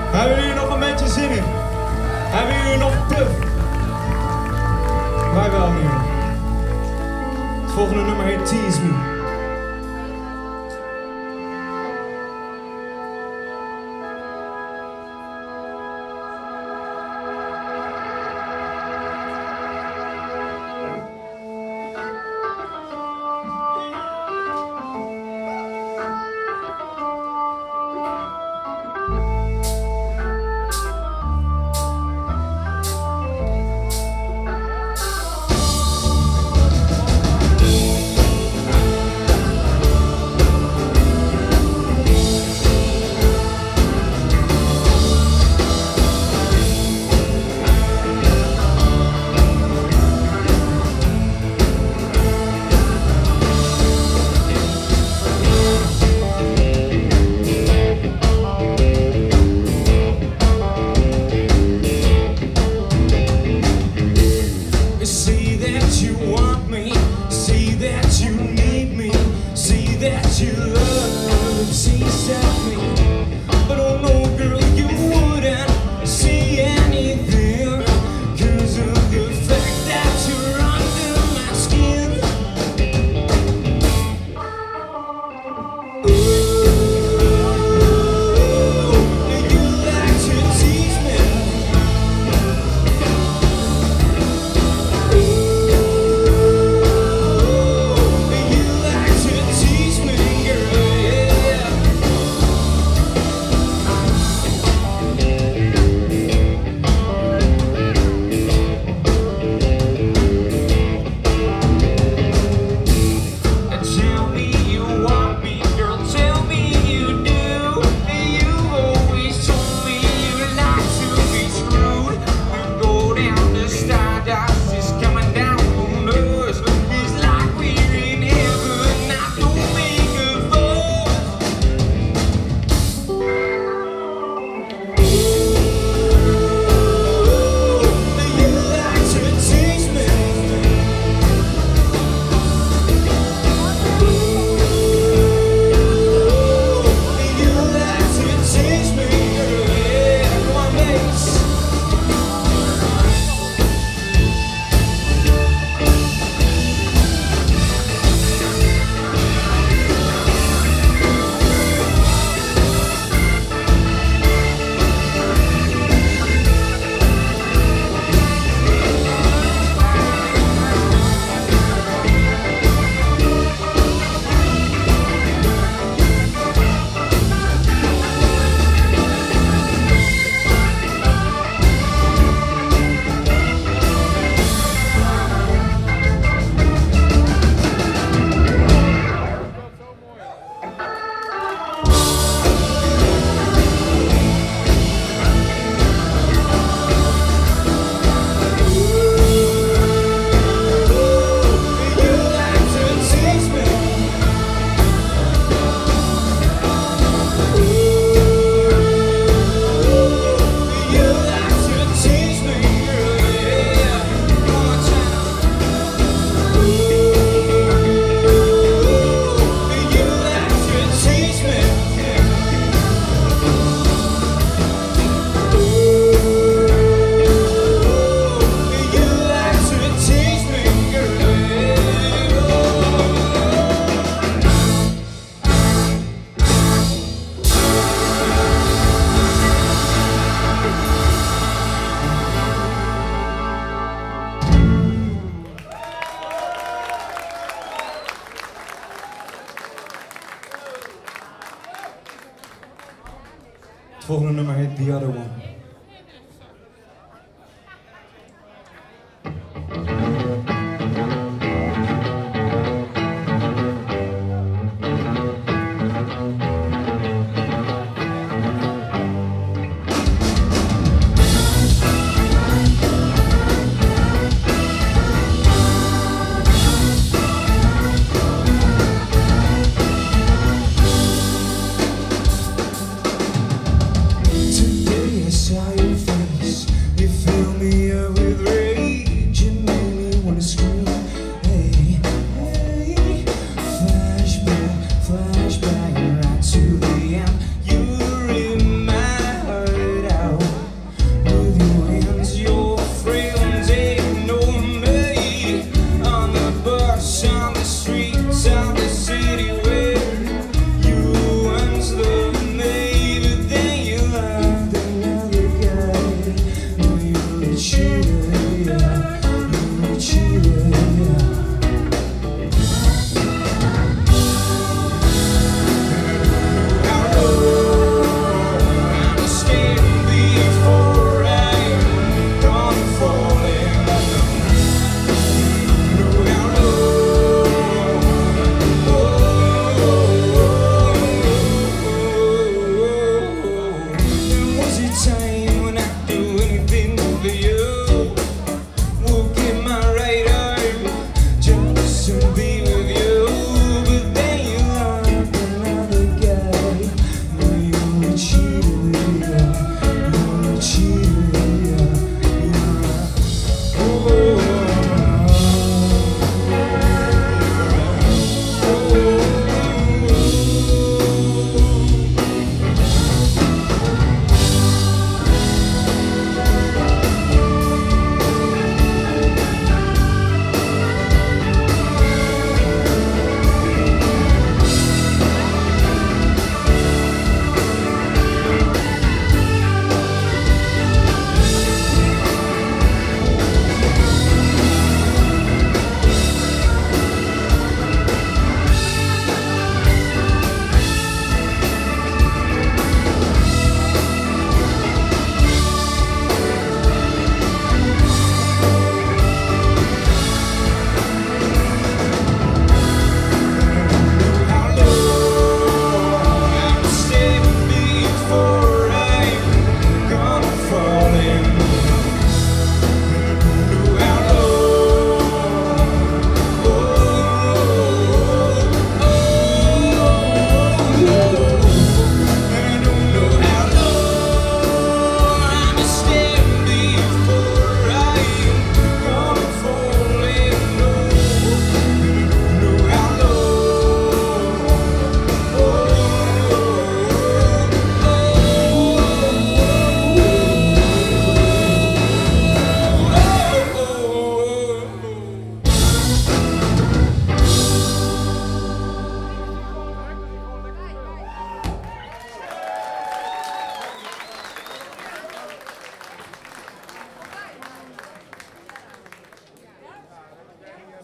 Hebben jullie nog een beetje zin in? Hebben jullie nog puf? Wij wel nu. Het volgende nummer heet Tease Me. Het volgende nummer heet The Other One.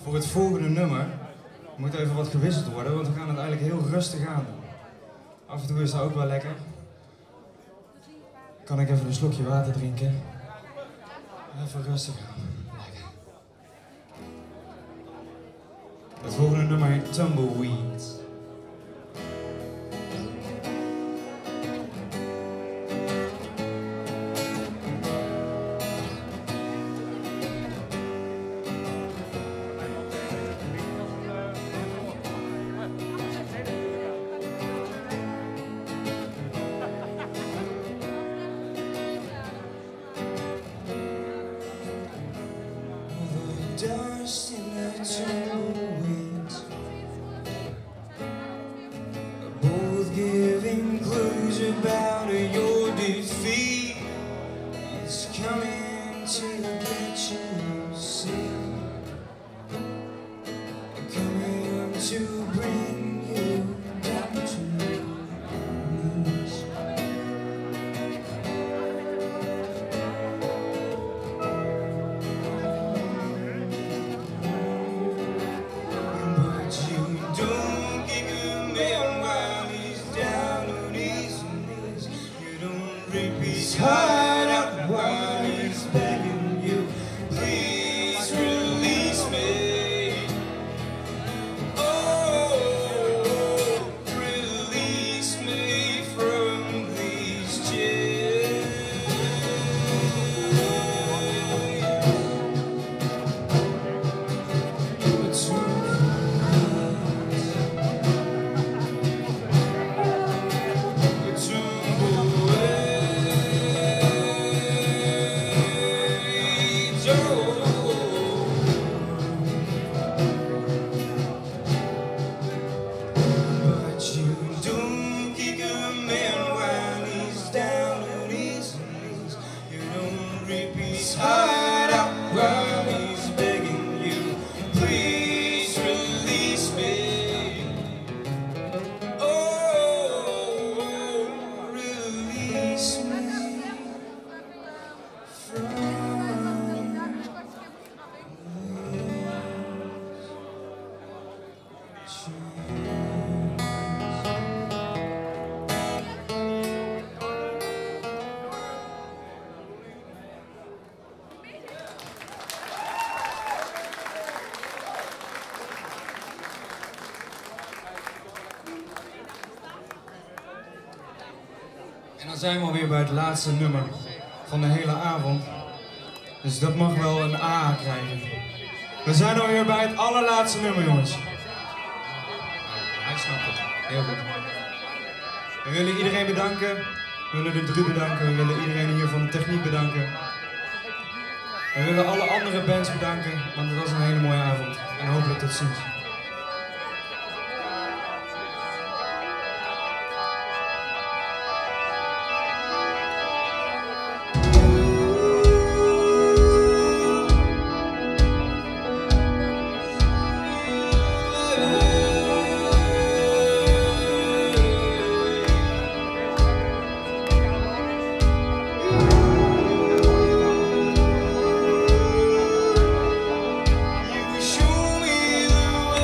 Voor het volgende nummer moet even wat gewisseld worden, want we gaan het eigenlijk heel rustig aan. Af en toe is dat ook wel lekker. Kan ik even een slokje water drinken? Even rustig aan. Lekker. Het volgende nummer heet Tumbleweed. Dust in the tumbleweeds, both giving clues about your defeat. It's coming to get you, see, coming to bring you down to your knees. His heart out while he's begging you, please release me. Oh, release me from these chains. His heart out while he's begging you, please release me. Oh, release me from En dan zijn we alweer bij het laatste nummer van de hele avond. Dus dat mag wel een A krijgen. We zijn alweer bij het allerlaatste nummer, jongens. Hij snapt het. Heel goed. We willen iedereen bedanken. We willen de Dru bedanken. We willen iedereen hier van de techniek bedanken. We willen alle andere bands bedanken, want het was een hele mooie avond. En hopelijk tot ziens. show me the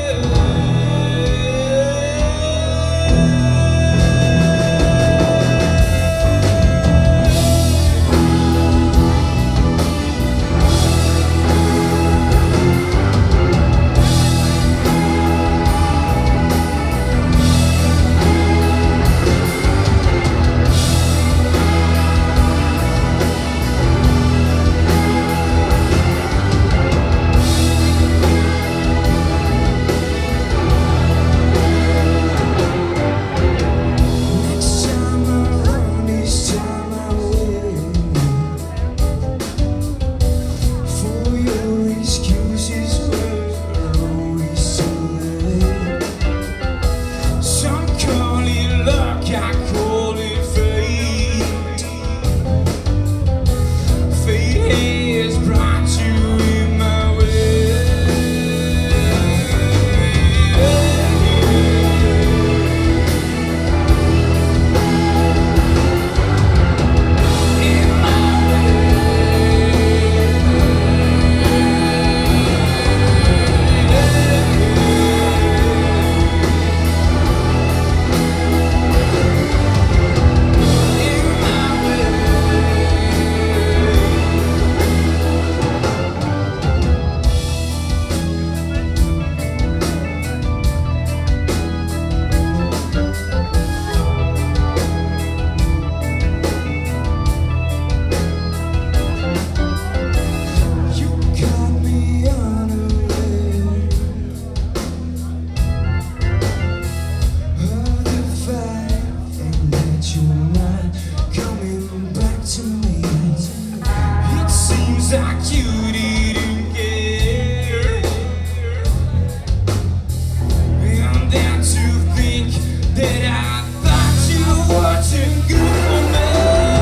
like you didn't care. And then to think that I thought you wasn't good for me.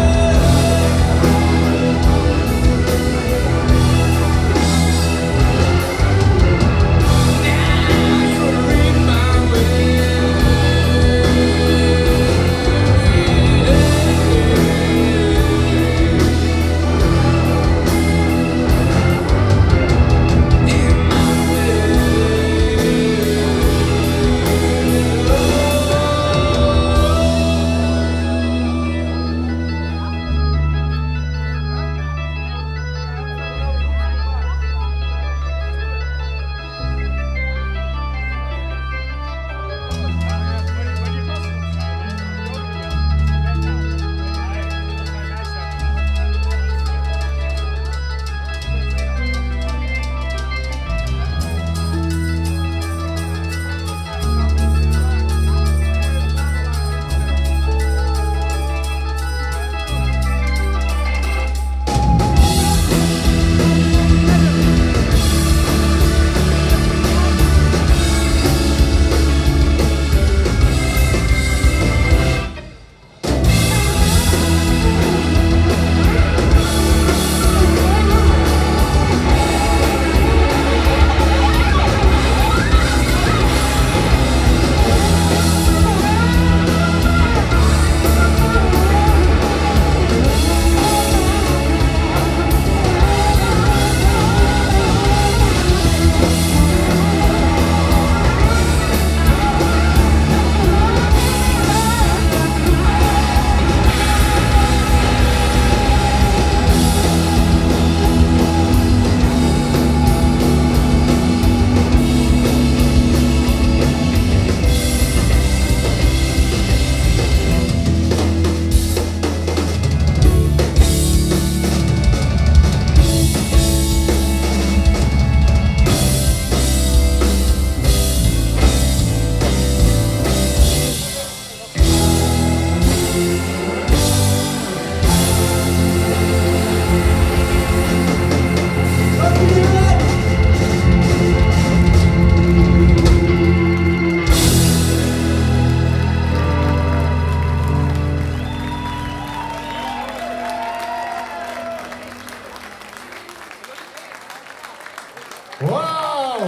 Wauw!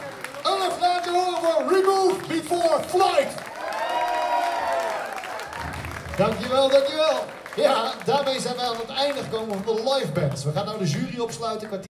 Elf laten horen voor Remove Before Flight. Dankjewel, dankjewel. Ja, daarmee zijn we aan het einde gekomen van de live bands. We gaan nou de jury opsluiten.